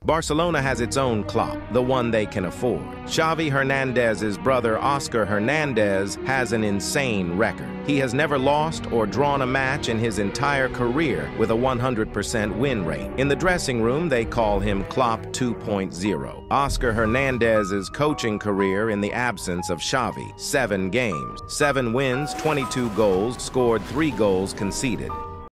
Barcelona has its own Klopp, the one they can afford. Xavi Hernandez's brother Oscar Hernandez has an insane record. He has never lost or drawn a match in his entire career with a 100% win rate. In the dressing room, they call him Klopp 2.0. Oscar Hernandez's coaching career in the absence of Xavi: 7 games, 7 wins, 22 goals, scored 3 goals conceded.